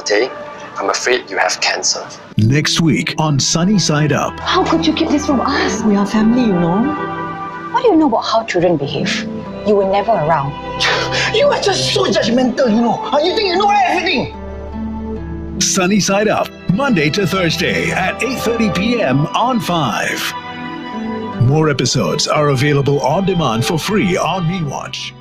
Tay, I'm afraid you have cancer. Next week on Sunny Side Up. How could you keep this from us? We are family, you know. What do you know about how children behave? You were never around. You are just so judgmental, you know. You think you know everything. Sunny Side Up, Monday to Thursday at 8:30 p.m. on 5. More episodes are available on demand for free on MeWatch.